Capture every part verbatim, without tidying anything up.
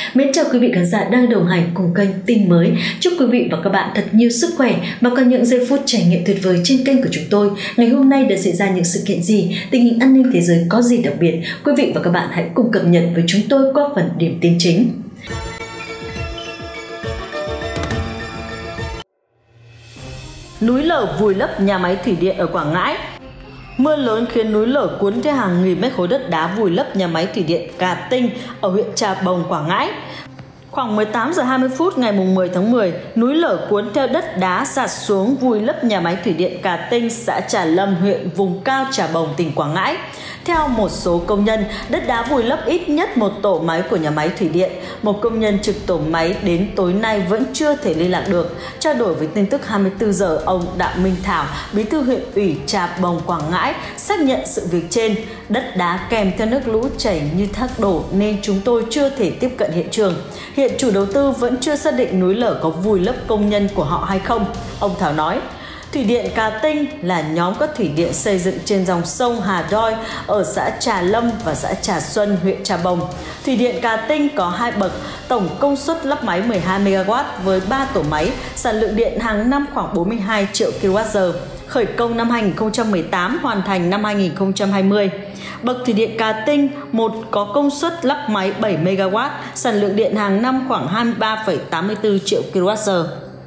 Mến chào quý vị khán giả đang đồng hành cùng kênh Tin Mới. Chúc quý vị và các bạn thật nhiều sức khỏe và có những giây phút trải nghiệm tuyệt vời trên kênh của chúng tôi. Ngày hôm nay đã xảy ra những sự kiện gì, tình hình an ninh thế giới có gì đặc biệt? Quý vị và các bạn hãy cùng cập nhật với chúng tôi qua phần điểm tin chính. Núi lở vùi lấp nhà máy thủy điện ở Quảng Ngãi. Mưa lớn khiến núi lở cuốn theo hàng nghìn mét khối đất đá vùi lấp nhà máy thủy điện Cà Tinh ở huyện Trà Bồng, Quảng Ngãi. Khoảng mười tám giờ hai mươi phút ngày mười tháng mười, núi lở cuốn theo đất đá sạt xuống vùi lấp nhà máy thủy điện Cà Tinh, xã Trà Lâm, huyện vùng cao Trà Bồng, tỉnh Quảng Ngãi. Theo một số công nhân, đất đá vùi lấp ít nhất một tổ máy của nhà máy thủy điện. Một công nhân trực tổ máy đến tối nay vẫn chưa thể liên lạc được. Trao đổi với tin tức hai mươi tư giờ, ông Đặng Minh Thảo, bí thư huyện ủy Trà Bồng, Quảng Ngãi, xác nhận sự việc trên. Đất đá kèm theo nước lũ chảy như thác đổ nên chúng tôi chưa thể tiếp cận hiện trường. Hiện chủ đầu tư vẫn chưa xác định núi lở có vùi lấp công nhân của họ hay không. Ông Thảo nói, Thủy điện Cà Tinh là nhóm các thủy điện xây dựng trên dòng sông Hà Đoi ở xã Trà Lâm và xã Trà Xuân, huyện Trà Bồng. Thủy điện Cà Tinh có hai bậc, tổng công suất lắp máy mười hai mê ga oát với ba tổ máy, sản lượng điện hàng năm khoảng bốn mươi hai triệu ki lô oát giờ. Khởi công năm hai nghìn không trăm mười tám, hoàn thành năm hai nghìn không trăm hai mươi. Bậc thủy điện Cà Tinh một có công suất lắp máy bảy mê ga oát, sản lượng điện hàng năm khoảng hai mươi ba phẩy tám mươi tư triệu ki lô oát giờ.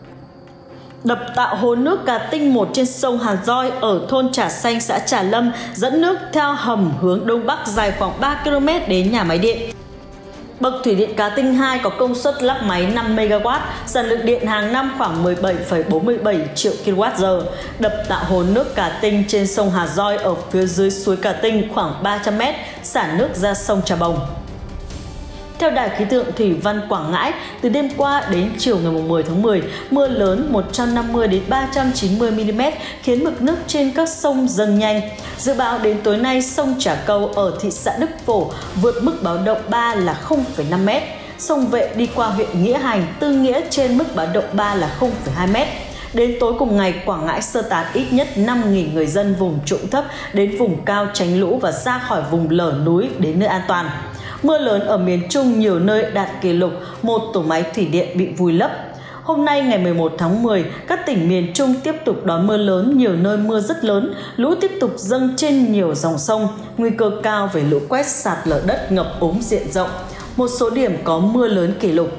Đập tạo hồ nước Cà Tinh một trên sông Hà Doi ở thôn Trà Xanh, xã Trà Lâm dẫn nước theo hầm hướng đông bắc dài khoảng ba ki lô mét đến nhà máy điện. Bậc thủy điện Cà Tinh hai có công suất lắp máy năm mê ga oát, sản lượng điện hàng năm khoảng mười bảy phẩy bốn mươi bảy triệu ki lô oát giờ. Đập tạo hồ nước Cà Tinh trên sông Hà Doi ở phía dưới suối Cà Tinh khoảng ba trăm mét, xả nước ra sông Trà Bồng. Theo Đài khí tượng thủy văn Quảng Ngãi, từ đêm qua đến chiều ngày mười tháng mười, mưa lớn một trăm năm mươi đến ba trăm chín mươi mi li mét khiến mực nước trên các sông dâng nhanh. Dự báo đến tối nay, sông Trà Câu ở thị xã Đức Phổ vượt mức báo động ba là không phẩy năm mét. Sông Vệ đi qua huyện Nghĩa Hành, Tư Nghĩa trên mức báo động ba là không phẩy hai mét. Đến tối cùng ngày, Quảng Ngãi sơ tán ít nhất năm nghìn người dân vùng trũng thấp đến vùng cao tránh lũ và ra khỏi vùng lở núi đến nơi an toàn. Mưa lớn ở miền Trung nhiều nơi đạt kỷ lục, một tổ máy thủy điện bị vùi lấp. Hôm nay ngày mười một tháng mười, các tỉnh miền Trung tiếp tục đón mưa lớn, nhiều nơi mưa rất lớn, lũ tiếp tục dâng trên nhiều dòng sông, nguy cơ cao về lũ quét, sạt lở đất, ngập úng diện rộng. Một số điểm có mưa lớn kỷ lục.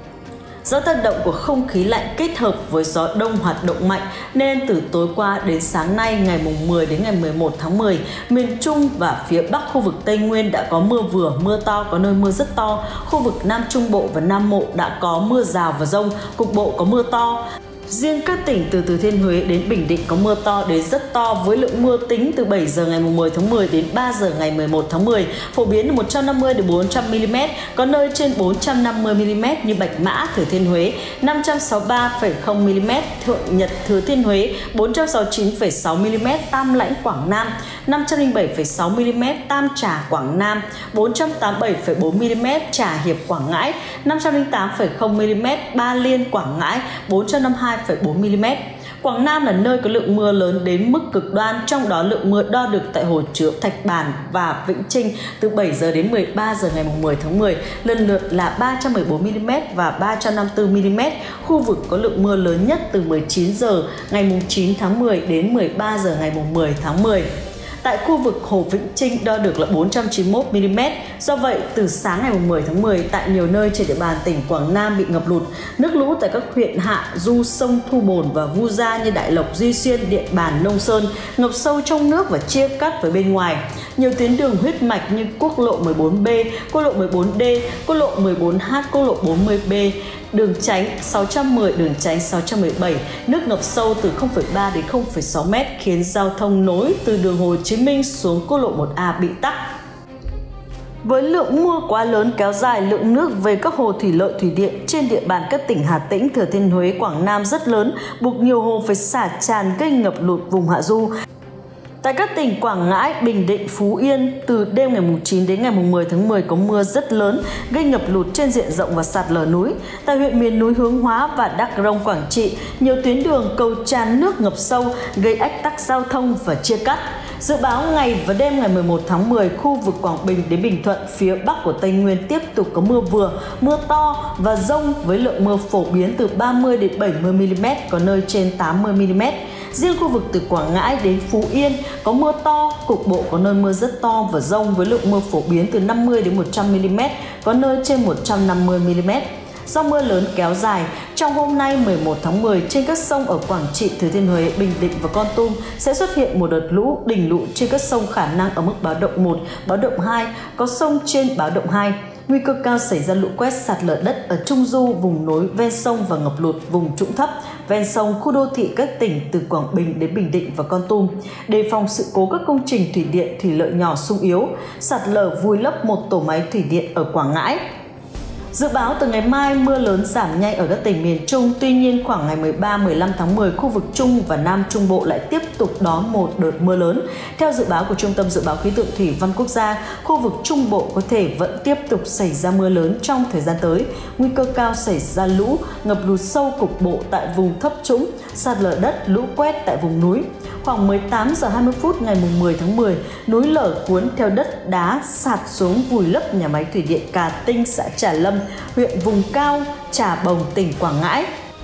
Do tác động của không khí lạnh kết hợp với gió đông hoạt động mạnh nên từ tối qua đến sáng nay ngày mười đến ngày mười một tháng mười, miền Trung và phía Bắc khu vực Tây Nguyên đã có mưa vừa, mưa to, có nơi mưa rất to. Khu vực Nam Trung Bộ và Nam Bộ đã có mưa rào và dông, cục bộ có mưa to. Riêng các tỉnh từ Thừa Thiên Huế đến Bình Định có mưa to đến rất to với lượng mưa tính từ bảy giờ ngày mười tháng mười đến ba giờ ngày mười một tháng mười, phổ biến một trăm năm mươi đến bốn trăm mi li mét, có nơi trên bốn trăm năm mươi mi li mét như Bạch Mã, Thừa Thiên Huế, năm trăm sáu mươi ba phẩy không mi li mét, Thượng Nhật, Thừa Thiên Huế, bốn trăm sáu mươi chín phẩy sáu mi li mét, Tam Lãnh, Quảng Nam, năm trăm lẻ bảy phẩy sáu mi li mét, Tam Trà, Quảng Nam, bốn trăm tám mươi bảy phẩy bốn mi li mét, Trà Hiệp, Quảng Ngãi, năm trăm lẻ tám phẩy không mi li mét, Ba Liên, Quảng Ngãi, bốn trăm năm mươi hai phẩy bốn mi li mét. Quảng Nam là nơi có lượng mưa lớn đến mức cực đoan, trong đó lượng mưa đo được tại hồ chứa Thạch Bản và Vĩnh Trinh từ bảy giờ đến mười ba giờ ngày mười tháng mười lần lượt là ba trăm mười bốn mi li mét và ba trăm năm mươi tư mi li mét. Khu vực có lượng mưa lớn nhất từ mười chín giờ ngày chín tháng mười đến mười ba giờ ngày mười tháng mười. Tại khu vực hồ Vĩnh Trinh đo được là bốn trăm chín mươi mốt mi li mét. Do vậy, từ sáng ngày mười tháng mười, tại nhiều nơi trên địa bàn tỉnh Quảng Nam bị ngập lụt. Nước lũ tại các huyện hạ du sông Thu Bồn và Vu Gia như Đại Lộc, Duy Xuyên, Điện Bàn, Nông Sơn ngập sâu trong nước và chia cắt với bên ngoài. Nhiều tuyến đường huyết mạch như quốc lộ mười bốn B, quốc lộ mười bốn D, quốc lộ mười bốn H, quốc lộ bốn mươi B, đường tránh sáu trăm mười, đường tránh sáu trăm mười bảy, nước ngập sâu từ không phẩy ba đến không phẩy sáu mét khiến giao thông nối từ đường Hồ Chí Minh xuống quốc lộ một A bị tắc. Với lượng mưa quá lớn kéo dài, lượng nước về các hồ thủy lợi thủy điện trên địa bàn các tỉnh Hà Tĩnh, Thừa Thiên Huế, Quảng Nam rất lớn, buộc nhiều hồ phải xả tràn gây ngập lụt vùng hạ du. Tại các tỉnh Quảng Ngãi, Bình Định, Phú Yên, từ đêm ngày chín đến ngày mười tháng mười có mưa rất lớn, gây ngập lụt trên diện rộng và sạt lở núi. Tại huyện miền núi Hướng Hóa và Đắk Rông, Quảng Trị, nhiều tuyến đường cầu tràn nước ngập sâu, gây ách tắc giao thông và chia cắt. Dự báo ngày và đêm ngày mười một tháng mười, khu vực Quảng Bình đến Bình Thuận, phía Bắc của Tây Nguyên tiếp tục có mưa vừa, mưa to và dông với lượng mưa phổ biến từ ba mươi đến bảy mươi mi-li-mét, có nơi trên tám mươi mi-li-mét. Riêng khu vực từ Quảng Ngãi đến Phú Yên có mưa to, cục bộ có nơi mưa rất to và dông với lượng mưa phổ biến từ năm mươi đến một trăm mi-li-mét, có nơi trên một trăm năm mươi mi-li-mét. Do mưa lớn kéo dài, trong hôm nay mười một tháng mười, trên các sông ở Quảng Trị, Thừa Thiên Huế, Bình Định và Kon Tum sẽ xuất hiện một đợt lũ, đỉnh lũ trên các sông khả năng ở mức báo động một, báo động hai, có sông trên báo động hai. Nguy cơ cao xảy ra lũ quét, sạt lở đất ở trung du, vùng núi ven sông và ngập lụt vùng trũng thấp ven sông, khu đô thị các tỉnh từ Quảng Bình đến Bình Định và Kon Tum. Đề phòng sự cố các công trình thủy điện, thủy lợi nhỏ xung yếu, sạt lở vùi lấp một tổ máy thủy điện ở Quảng Ngãi. Dự báo từ ngày mai mưa lớn giảm nhanh ở các tỉnh miền Trung, tuy nhiên khoảng ngày mười ba mười lăm tháng mười, khu vực Trung và Nam Trung Bộ lại tiếp tục đón một đợt mưa lớn. Theo dự báo của Trung tâm Dự báo Khí tượng Thủy văn Quốc gia, khu vực Trung Bộ có thể vẫn tiếp tục xảy ra mưa lớn trong thời gian tới. Nguy cơ cao xảy ra lũ, ngập lụt sâu cục bộ tại vùng thấp trũng, sạt lở đất, lũ quét tại vùng núi. Khoảng mười tám giờ hai mươi phút ngày mười tháng mười, núi lở cuốn theo đất đá sạt xuống vùi lấp nhà máy thủy điện Cà Tinh, xã Trà Lâm, huyện vùng cao Trà Bồng, tỉnh Quảng Ngãi.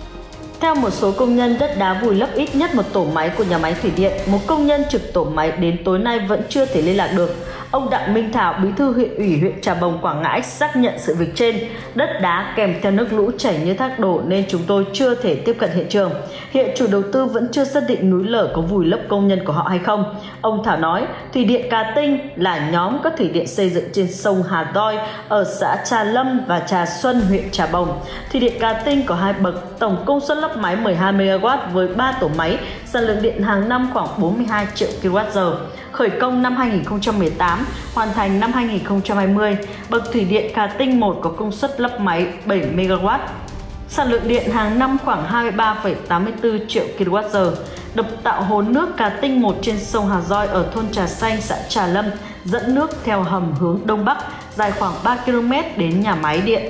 Theo một số công nhân, đất đá vùi lấp ít nhất một tổ máy của nhà máy thủy điện. Một công nhân trực tổ máy đến tối nay vẫn chưa thể liên lạc được. Ông Đặng Minh Thảo, bí thư huyện ủy huyện Trà Bồng, Quảng Ngãi xác nhận sự việc trên. Đất đá kèm theo nước lũ chảy như thác đổ nên chúng tôi chưa thể tiếp cận hiện trường. Hiện chủ đầu tư vẫn chưa xác định núi lở có vùi lấp công nhân của họ hay không. Ông Thảo nói, Thủy điện Cà Tinh là nhóm các thủy điện xây dựng trên sông Hà Đoi ở xã Trà Lâm và Trà Xuân, huyện Trà Bồng. Thủy điện Cà Tinh có hai bậc, tổng công suất lắp máy mười hai mê ga oát với ba tổ máy, sản lượng điện hàng năm khoảng bốn mươi hai triệu ki lô oát giờ. Khởi công năm hai nghìn không trăm mười tám, hoàn thành năm hai nghìn không trăm hai mươi. Bậc thủy điện Cà Tinh một có công suất lắp máy bảy mê ga oát, sản lượng điện hàng năm khoảng hai mươi ba phẩy tám mươi tư triệu ki lô oát giờ. Đập tạo hồ nước Cà Tinh một trên sông Hà Doi ở thôn Trà Xanh, xã Trà Lâm, dẫn nước theo hầm hướng Đông Bắc, dài khoảng ba ki lô mét đến nhà máy điện.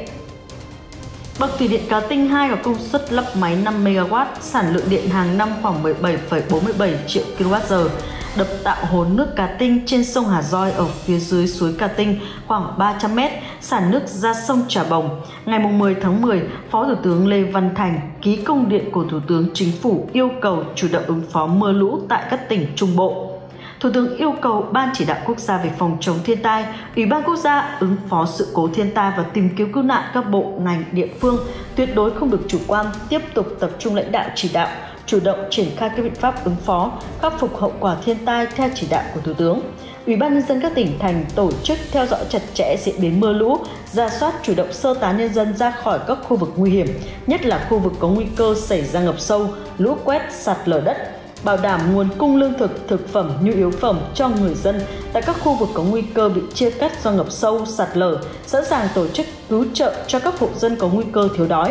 Bậc thủy điện Cà Tinh hai có công suất lắp máy năm mê ga oát, sản lượng điện hàng năm khoảng mười bảy phẩy bốn mươi bảy triệu ki lô oát giờ. Đập tạo hồ nước Cà Tinh trên sông Hà Doi ở phía dưới suối Cà Tinh khoảng ba trăm mét, xả nước ra sông Trà Bồng. Ngày mười tháng mười, Phó Thủ tướng Lê Văn Thành ký công điện của Thủ tướng Chính phủ yêu cầu chủ động ứng phó mưa lũ tại các tỉnh Trung Bộ. Thủ tướng yêu cầu Ban Chỉ đạo Quốc gia về phòng chống thiên tai, Ủy ban Quốc gia ứng phó sự cố thiên tai và tìm kiếm cứu nạn các bộ, ngành, địa phương tuyệt đối không được chủ quan, tiếp tục tập trung lãnh đạo chỉ đạo, chủ động triển khai các biện pháp ứng phó, khắc phục hậu quả thiên tai theo chỉ đạo của Thủ tướng. Ủy ban nhân dân các tỉnh thành tổ chức theo dõi chặt chẽ diễn biến mưa lũ, rà soát chủ động sơ tán nhân dân ra khỏi các khu vực nguy hiểm, nhất là khu vực có nguy cơ xảy ra ngập sâu, lũ quét, sạt lở đất, bảo đảm nguồn cung lương thực, thực phẩm, nhu yếu phẩm cho người dân tại các khu vực có nguy cơ bị chia cắt do ngập sâu, sạt lở, sẵn sàng tổ chức cứu trợ cho các hộ dân có nguy cơ thiếu đói.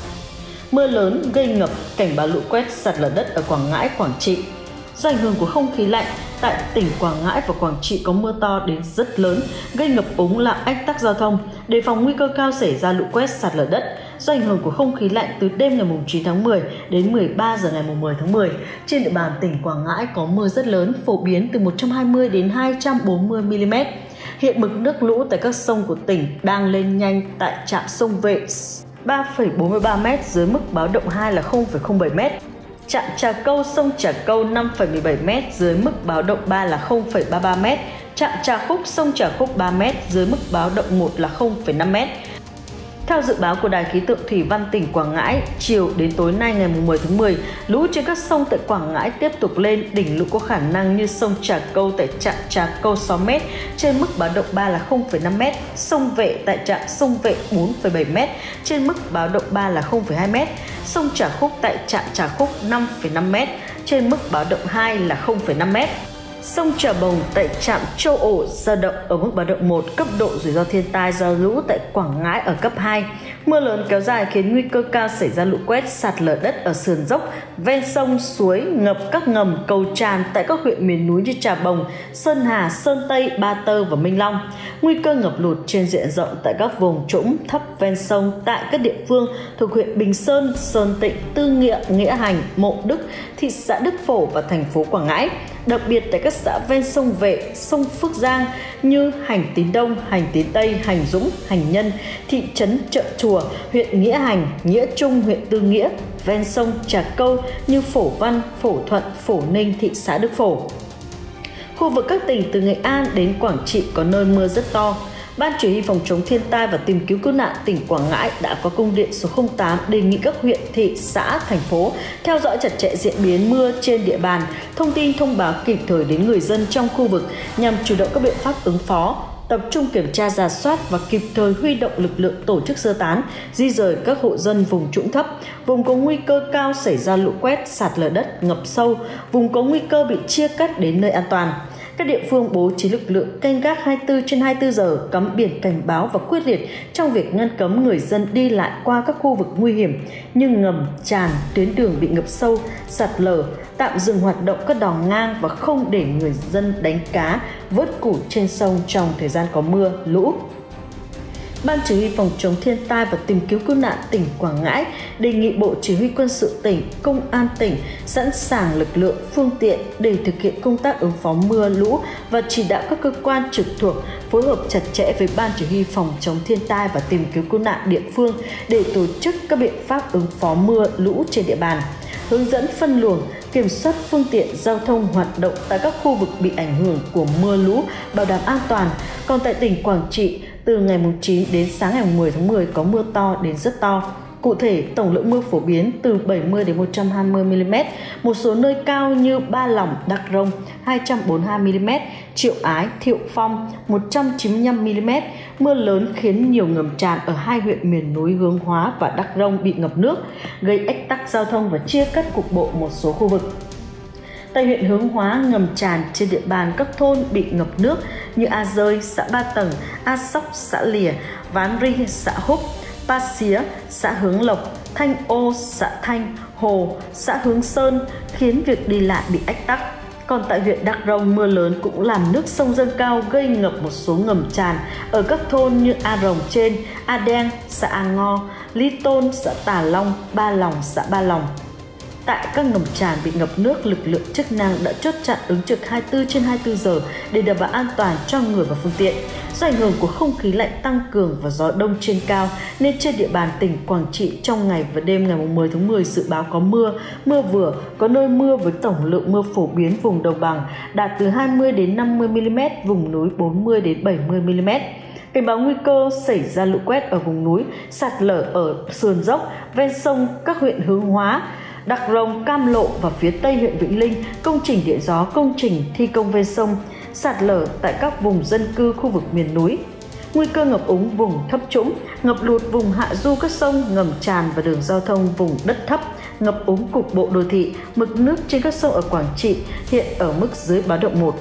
Mưa lớn gây ngập, cảnh báo lũ quét, sạt lở đất ở Quảng Ngãi, Quảng Trị. Do ảnh hưởng của không khí lạnh, tại tỉnh Quảng Ngãi và Quảng Trị có mưa to đến rất lớn, gây ngập úng, làm ách tắc giao thông, đề phòng nguy cơ cao xảy ra lũ quét, sạt lở đất. Do ảnh hưởng của không khí lạnh, từ đêm ngày chín tháng mười đến mười ba giờ ngày mười tháng mười, trên địa bàn tỉnh Quảng Ngãi có mưa rất lớn, phổ biến từ một trăm hai mươi đến hai trăm bốn mươi mi-li-mét. Hiện mực nước lũ tại các sông của tỉnh đang lên nhanh. Tại trạm sông Vệ ba phẩy bốn mươi ba mét, dưới mức báo động hai là không phẩy không bảy mét. Trạm Trà Câu sông Trà Câu năm phẩy mười bảy mét, dưới mức báo động ba là không phẩy ba mươi ba mét. Trạm Trà Khúc sông Trà Khúc ba mét, dưới mức báo động một là không phẩy năm mét. Theo dự báo của Đài khí tượng thủy văn tỉnh Quảng Ngãi, chiều đến tối nay ngày mười tháng mười, lũ trên các sông tại Quảng Ngãi tiếp tục lên, đỉnh lũ có khả năng như sông Trà Câu tại trạm Trà Câu sáu mét, trên mức báo động ba là không phẩy năm mét, sông Vệ tại trạm sông Vệ bốn phẩy bảy mét, trên mức báo động ba là không phẩy hai mét, sông Trà Khúc tại trạm Trà Khúc năm phẩy năm mét, trên mức báo động hai là không phẩy năm mét. Sông Trà Bồng tại trạm Châu Ổ dao động ở mức báo động một, cấp độ rủi ro thiên tai do lũ tại Quảng Ngãi ở cấp hai. Mưa lớn kéo dài khiến nguy cơ cao xảy ra lũ quét, sạt lở đất ở sườn dốc, ven sông, suối, ngập các ngầm, cầu tràn tại các huyện miền núi như Trà Bồng, Sơn Hà, Sơn Tây, Ba Tơ và Minh Long. Nguy cơ ngập lụt trên diện rộng tại các vùng trũng thấp ven sông tại các địa phương thuộc huyện Bình Sơn, Sơn Tịnh, Tư Nghĩa, Nghĩa Hành, Mộ Đức, thị xã Đức Phổ và thành phố Quảng Ngãi. Đặc biệt tại các xã ven sông Vệ, sông Phước Giang như Hành Tín Đông, Hành Tín Tây, Hành Dũng, Hành Nhân, thị trấn Chợ Chùa, huyện Nghĩa Hành, Nghĩa Trung, huyện Tư Nghĩa, ven sông Trà Câu như Phổ Văn, Phổ Thuận, Phổ Ninh, thị xã Đức Phổ. Khu vực các tỉnh từ Nghệ An đến Quảng Trị có nơi mưa rất to. Ban Chỉ huy Phòng chống thiên tai và tìm kiếm cứu nạn tỉnh Quảng Ngãi đã có công điện số không tám đề nghị các huyện, thị, xã, thành phố theo dõi chặt chẽ diễn biến mưa trên địa bàn, thông tin thông báo kịp thời đến người dân trong khu vực nhằm chủ động các biện pháp ứng phó, tập trung kiểm tra rà soát và kịp thời huy động lực lượng tổ chức sơ tán, di rời các hộ dân vùng trũng thấp, vùng có nguy cơ cao xảy ra lũ quét, sạt lở đất, ngập sâu, vùng có nguy cơ bị chia cắt đến nơi an toàn. Các địa phương bố trí lực lượng canh gác hai mươi tư trên hai mươi tư giờ, cắm biển cảnh báo và quyết liệt trong việc ngăn cấm người dân đi lại qua các khu vực nguy hiểm như ngầm, tràn, tuyến đường bị ngập sâu, sạt lở, tạm dừng hoạt động các đò ngang và không để người dân đánh cá, vớt củi trên sông trong thời gian có mưa, lũ. Ban Chỉ huy Phòng chống thiên tai và tìm kiếm cứu nạn tỉnh Quảng Ngãi đề nghị Bộ Chỉ huy Quân sự tỉnh, Công an tỉnh sẵn sàng lực lượng, phương tiện để thực hiện công tác ứng phó mưa lũ và chỉ đạo các cơ quan trực thuộc phối hợp chặt chẽ với Ban Chỉ huy Phòng chống thiên tai và tìm kiếm cứu nạn địa phương để tổ chức các biện pháp ứng phó mưa lũ trên địa bàn, hướng dẫn phân luồng, kiểm soát phương tiện giao thông hoạt động tại các khu vực bị ảnh hưởng của mưa lũ, bảo đảm an toàn. Còn tại tỉnh Quảng Trị, từ ngày chín đến sáng ngày mười tháng mười có mưa to đến rất to. Cụ thể, tổng lượng mưa phổ biến từ bảy mươi đến một trăm hai mươi mi li mét, một số nơi cao như Ba Lòng, Đắk Rông hai trăm bốn mươi hai mi li mét, Triệu Ái, Thiệu Phong một trăm chín mươi lăm mi li mét. Mưa lớn khiến nhiều ngầm tràn ở hai huyện miền núi Hướng Hóa và Đắk Rông bị ngập nước, gây ách tắc giao thông và chia cắt cục bộ một số khu vực. Tại huyện Hướng Hóa, ngầm tràn trên địa bàn các thôn bị ngập nước như A Rơi, xã Ba Tầng, A Sóc, xã Lìa, Ván Ri, xã Húc, Pa Xía, xã Hướng Lộc, Thanh Ô, xã Thanh, Hồ, xã Hướng Sơn khiến việc đi lại bị ách tắc. Còn tại huyện Đắk Rông, mưa lớn cũng làm nước sông dâng cao gây ngập một số ngầm tràn ở các thôn như A Rồng Trên, A Đen, xã A Ngo, Ly Tôn, xã Tà Long, Ba Lòng, xã Ba Lòng. Tại các ngầm tràn bị ngập nước, lực lượng chức năng đã chốt chặn ứng trực hai mươi tư trên hai mươi tư giờ để đảm bảo an toàn cho người và phương tiện. Do ảnh hưởng của không khí lạnh tăng cường và gió đông trên cao nên trên địa bàn tỉnh Quảng Trị trong ngày và đêm ngày mười tháng mười dự báo có mưa, mưa vừa, có nơi mưa với tổng lượng mưa phổ biến vùng đồng bằng đạt từ hai mươi đến năm mươi mi li mét, vùng núi bốn mươi đến bảy mươi mi li mét. Cảnh báo nguy cơ xảy ra lũ quét ở vùng núi, sạt lở ở sườn dốc, ven sông các huyện Hướng Hóa, Đắk Rông, Cam Lộ và phía tây huyện Vĩnh Linh, công trình điện gió, công trình thi công ven sông, sạt lở tại các vùng dân cư khu vực miền núi. Nguy cơ ngập úng vùng thấp trũng, ngập lụt vùng hạ du các sông, ngầm tràn và đường giao thông vùng đất thấp, ngập úng cục bộ đô thị, mực nước trên các sông ở Quảng Trị hiện ở mức dưới báo động một.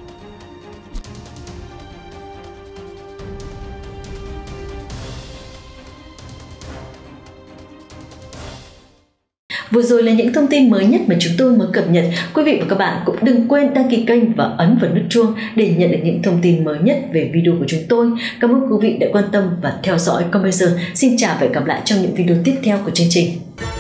Vừa rồi là những thông tin mới nhất mà chúng tôi mới cập nhật. Quý vị và các bạn cũng đừng quên đăng ký kênh và ấn vào nút chuông để nhận được những thông tin mới nhất về video của chúng tôi. Cảm ơn quý vị đã quan tâm và theo dõi. Còn bây giờ, xin chào và hẹn gặp lại trong những video tiếp theo của chương trình.